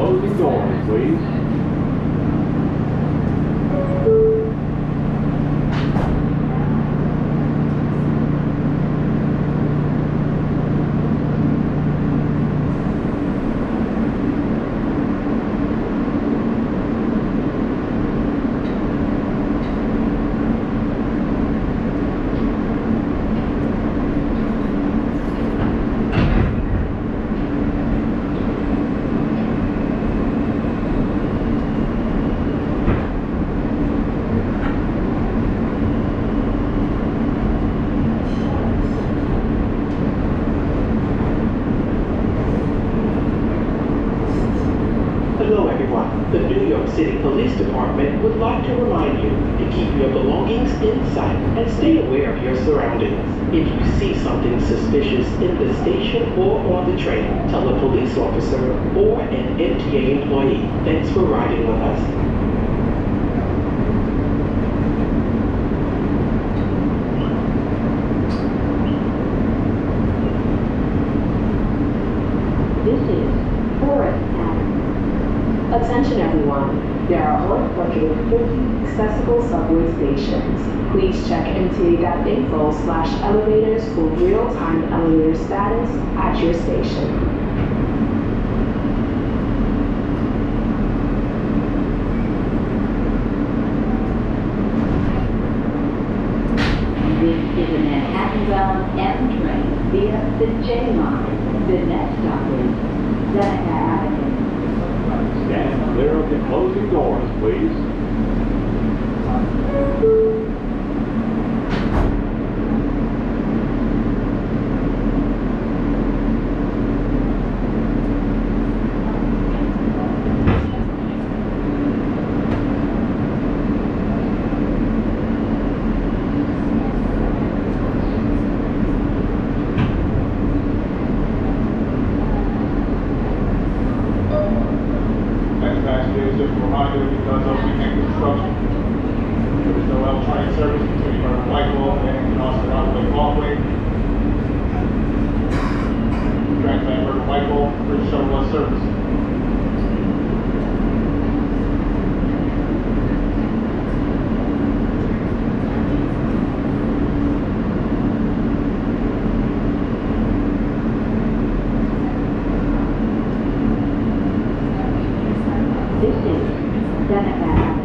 closing doors, please. City Police Department would like to remind you to keep your belongings in sight and stay aware of your surroundings. If you see something suspicious in the station or on the train, tell a police officer or an MTA employee. Thanks for riding with us. This is Forest Avenue. Attention everyone. There are 150 accessible subway stations. Please check mta.info/elevators for real-time elevator status at your station. This is a Manhattan-bound M train via the J line. The next stop is Seneca Avenue. Stand clear of the closing doors, please. Just a reminder, because of weekend construction, there is no L train service between Myrtle-Wyckoff and Myrtle-Avenue-Broadway. Track at Myrtle-Wyckoff, free shuttle bus service. This is Seneca Avenue.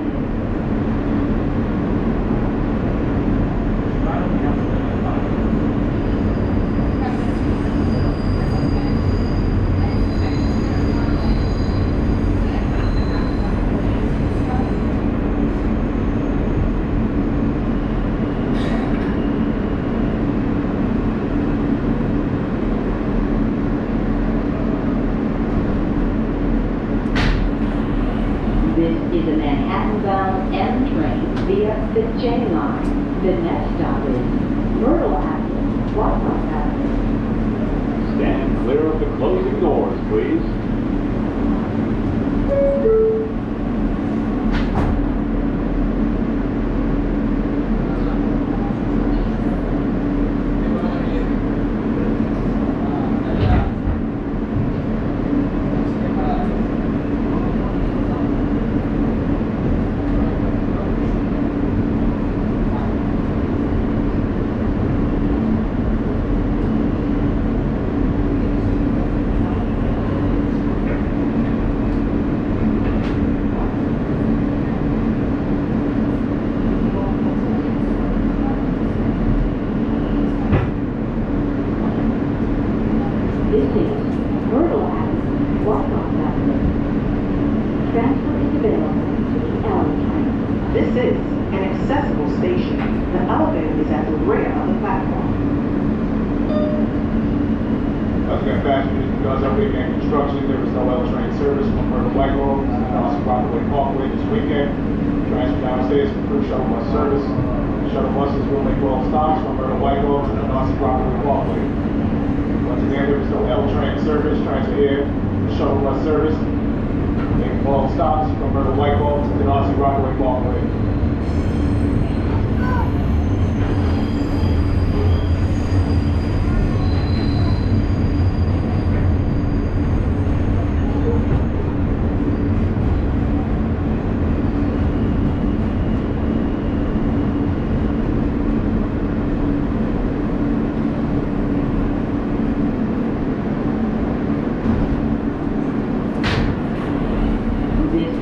This is a Manhattan-bound M train via the J line. The next stop is Myrtle Avenue-Wyckoff Avenue. Stand clear of the closing doors, please. This is an accessible station. The elevator is at the rear of the platform. Once again, passengers, because of weekend construction, there is no L train service from Myrtle-Wyckoff to Delancey Parkway this weekend. Transfer downstairs for free shuttle bus service. Shuttle buses will make 12 stops from Myrtle-Wyckoff to Delancey Parkway. Once again, there is no L train service. Transfer here for shuttle bus service. Make 12 stops from Myrtle-Wyckoff to Delancey Parkway.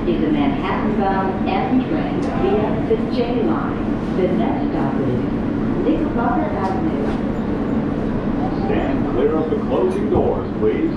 is a Manhattan-bound M train via the J line. The next stop is Knickerbocker Avenue. Stand clear of the closing doors, please.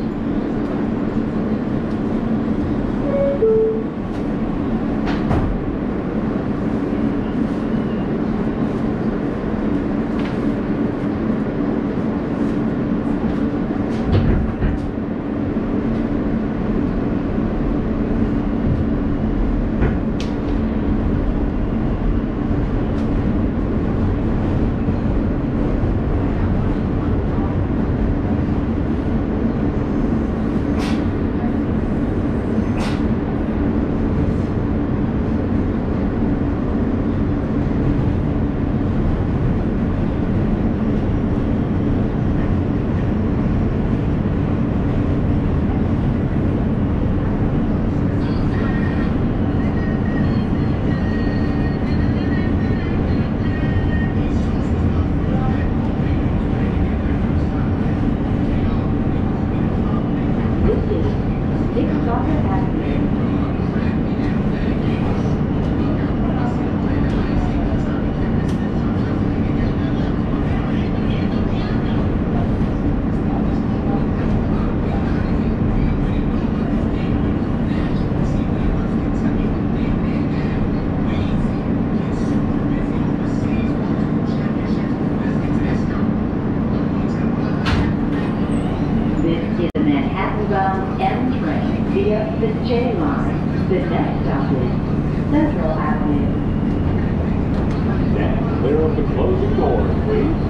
The J line. The next stop is Central Avenue. Stand clear of the closing doors, please.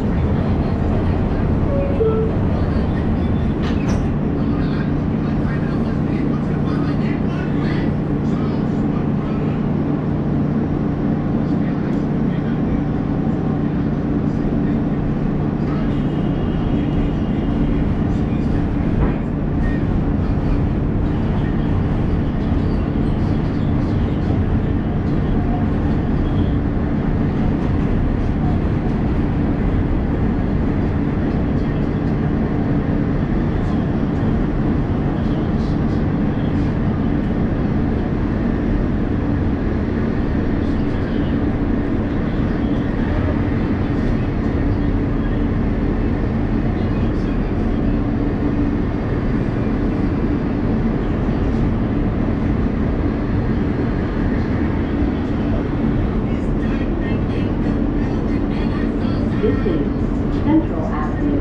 This is Central Avenue.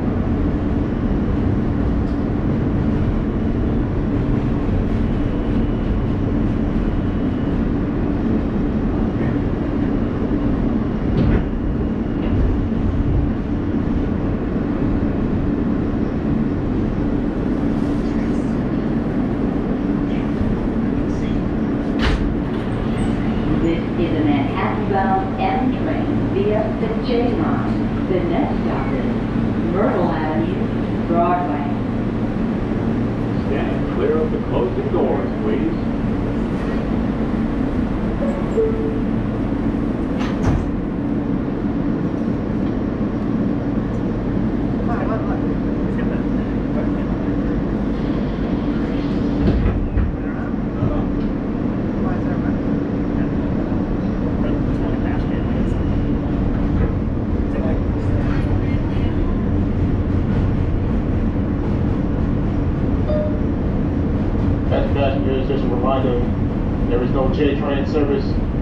This is a Manhattan-bound M train via the J line. The next stop is Myrtle Avenue-Broadway. Stand clear of the closing doors, please. Passengers, just a reminder, there is no J train service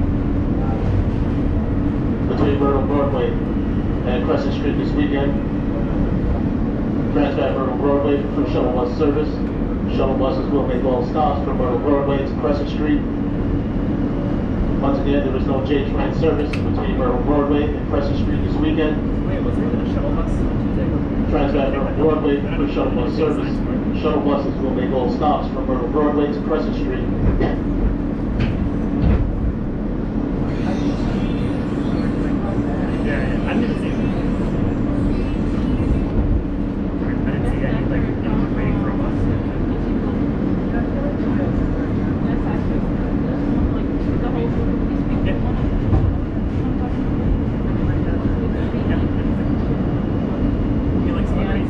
between Myrtle-Broadway and Crescent Street this weekend. Transfer at Myrtle-Broadway for shuttle bus service. Shuttle buses will make all stops from Myrtle-Broadway to Crescent Street. Once again, there is no J train service between Myrtle-Broadway and Crescent Street this weekend. Wait, was it a shuttle bus? Transfer at Myrtle-Broadway for shuttle bus service. Shuttle buses will make all stops from Myrtle-Broadway to Crescent Street. Yeah, I didn't see it. I didn't see any, like, anyone waiting for a bus. Yeah. You like celebrities?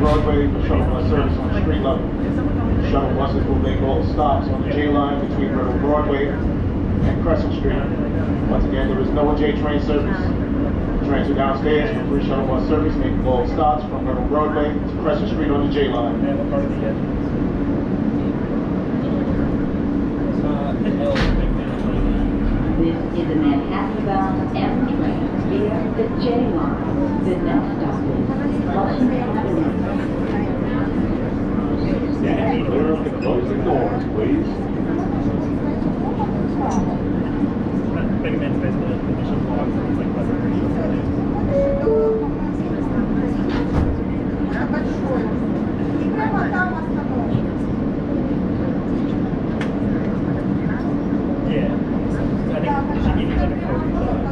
Myrtle-Broadway for shuttle bus service on the street level. Shuttle buses will make all stops on the J line between Myrtle-Broadway and Crescent Street. Once again, there is no J train service. Trains are downstairs for free shuttle bus service, making all stops from Myrtle-Broadway to Crescent Street on the J line. This is a Manhattan-bound M train via the J line. The next stop is Fulton Street. Stand clear of the closing doors, please. Big man's basically the mission block, so it's like yeah. I think it should give you like a code.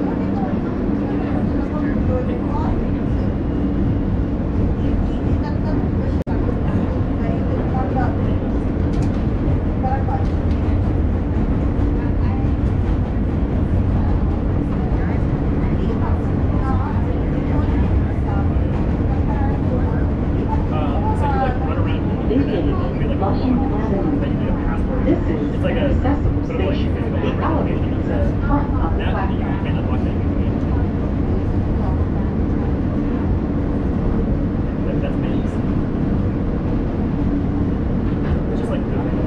This is It's like an a accessible sort of like station. The elevator is front of the now you platform. can unlock that. That's me. It's just like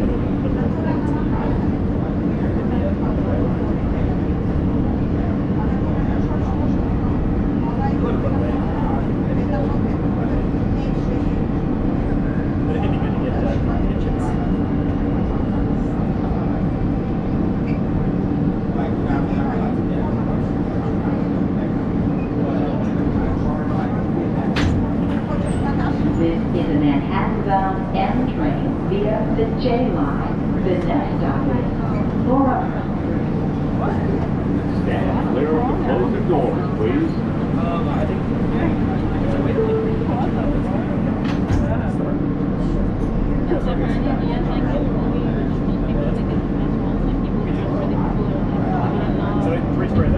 but it'd be good to get kitchens. This is a Manhattan-bound M train via the J line. The next stop is Lorimer Street. Stand clear of the closing doors, please. I think so it's three squares.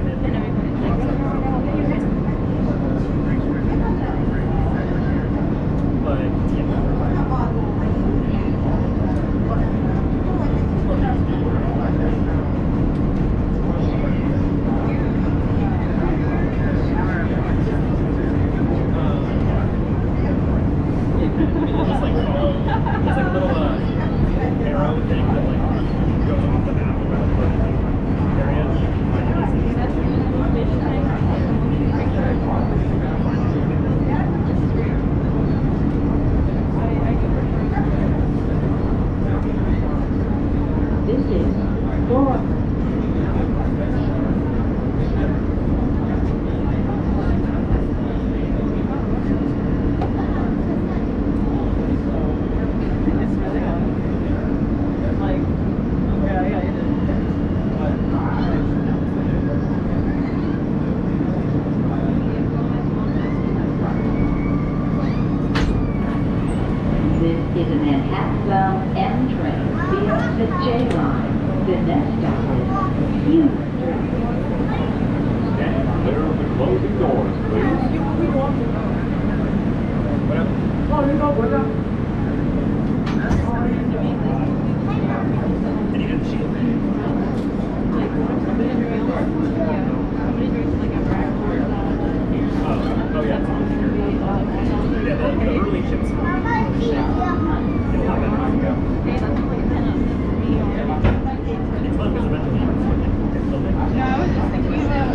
is a Manhattan-bound M train via the J line. The next stop is Hewes Street. Stand clear of the closing doors, please. Oh yeah, it's on here. Yeah, the early chips. It's fun because eventually it's building. No, I was just thinking about it.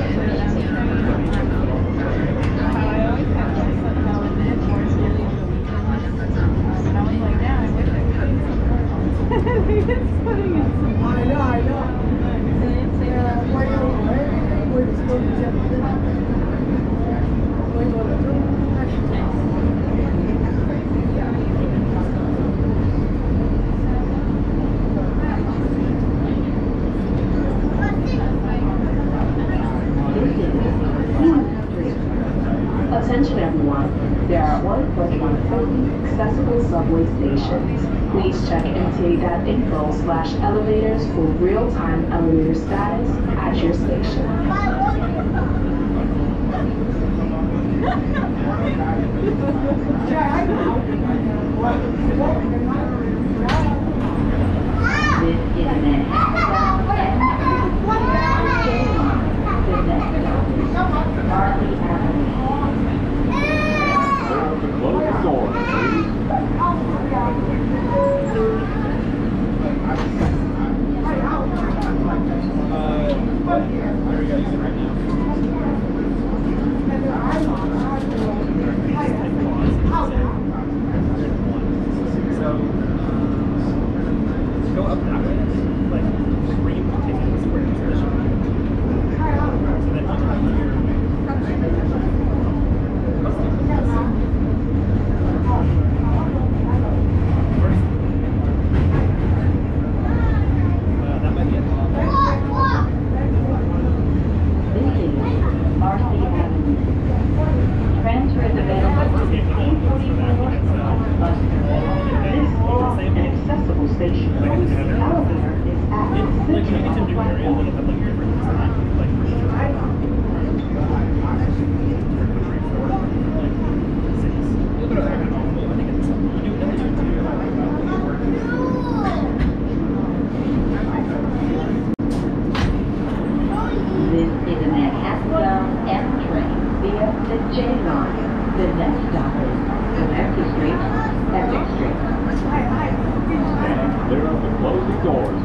How I always have to somehow in this or it's really and I was like, yeah, I wish I could. It's putting in some. I know. Attention everyone, there are 130 accessible subway stations. Please check MTA.info/elevators for real-time elevator status at your station. Yeah, I know. these doors.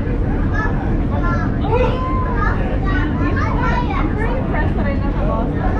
I'm pretty impressed that I never lost that.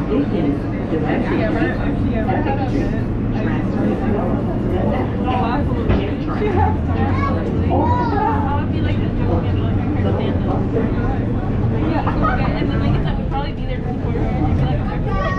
Yeah, right. Yeah, right. I would be like just joking, like I heard Santa. Yeah, and then like I would probably be there before her. You'd be like, I'd be like,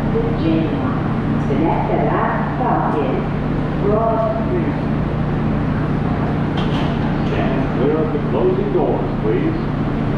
the genuine. The next stop is Broad Street. Stand clear of the closing doors, please.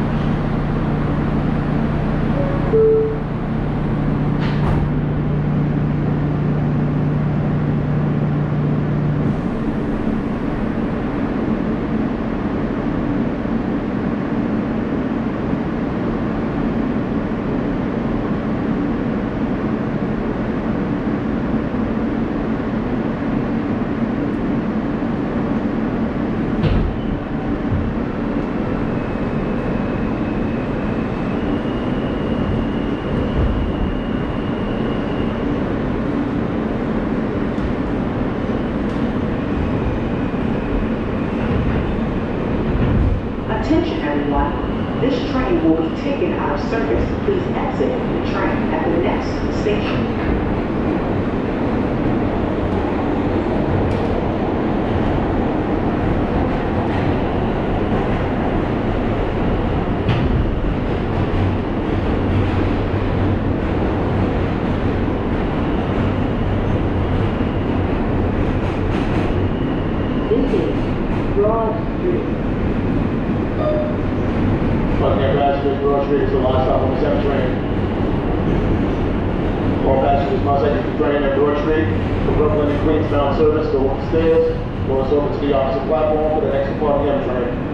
Attention everyone, this train will be taken out of service. Please exit the train at the next station. This is Broad Street. Buckingham passengers, Broad Street is the last stop on the 7 train. All passengers must exit the train at Broad Street. For Brooklyn and Queens bound service, go upstairs. Doors open to the opposite platform for the next departing M train.